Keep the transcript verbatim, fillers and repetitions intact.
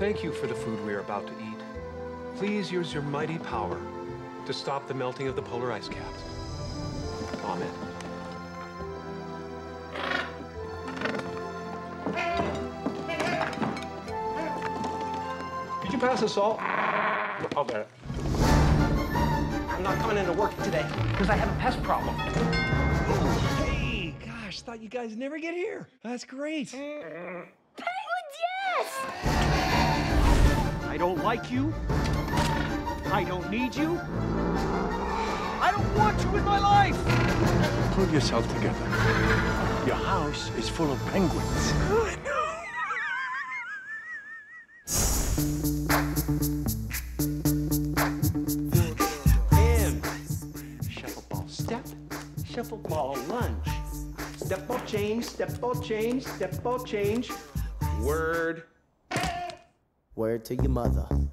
thank you for the food we are about to eat. Please use your mighty power to stop the melting of the polar ice caps. Amen. Could you pass the salt? I'll bet it. I'm not coming into work today because I have a pest problem. Hey, gosh, thought you guys never get here. That's great. Penguins, yes! I don't like you. I don't need you. I don't want you in my life. Pull yourself together. Your house is full of penguins. I know. And shuffle ball step, shuffle ball lunge. Step ball change, step ball change, step ball change. Word. Word to your mother.